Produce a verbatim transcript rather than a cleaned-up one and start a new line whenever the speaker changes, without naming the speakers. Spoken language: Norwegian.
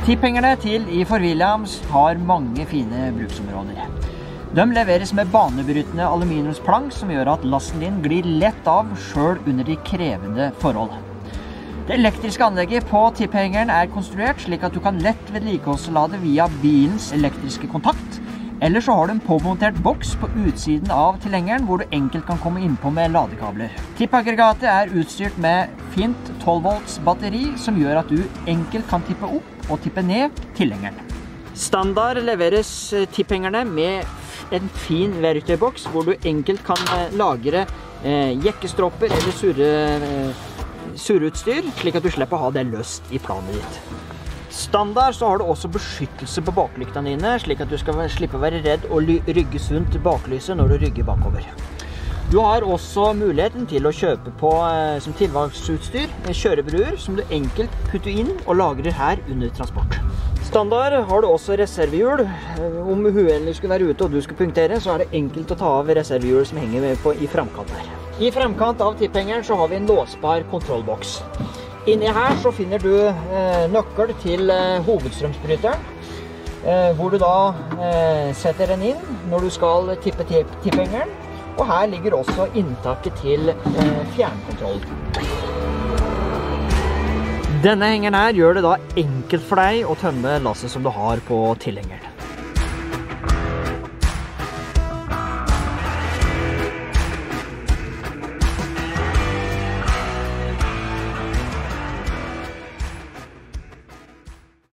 Tipphengerne til I for Williams har mange fine bruksområder. De leveres med banebrytende aluminiumsplank som gjør at lasten din glir lett av selv under de krevende forhold. Det elektriske anlegget på tipphengeren er konstruert slik at du kan lett vedlikeholdslade via bilens elektriske kontakt, eller så har du en påmontert boks på utsiden av tilhengeren hvor du enkelt kan komme innpå med ladekabler. Tippaggregatet er utstyrt med fint tolv volts batteri som gjør at du enkelt kan tippe opp og tippe ned tilhengeren. Standard leveres tipphengerne med en fin verktøyboks hvor du enkelt kan lagre eh, jekkestropper eller surre, eh, surreutstyr, slik at du slipper å ha det løst i planet ditt. Standard så har du også beskyttelse på baklyktene dine, slik at du skal slippe å være redd og rygge sunt baklyset når du rygger bakover. Du har også muligheten til å kjøpe på eh, som tilvalgsutstyr kjørebruer som du enkelt putter inn og lagrer her under transport. Standard har du også reservehjul. Om uhellet skulle være ute og du skal punktere, så er det enkelt å ta av reservehjul som henger med på i framkant her. I framkant av tipphengeren så har vi en låsbar kontrollboks. Inni her så finner du eh, nøkkel til eh, hovedstrømsbryteren, eh, hvor du da eh, setter den inn når du skal tippe tipp tipphengeren. Og her ligger også inntaket til eh, fjernkontroll. Denne hengeren her gjør det da enkelt for deg å tømme lasset som du har på tilhengeren.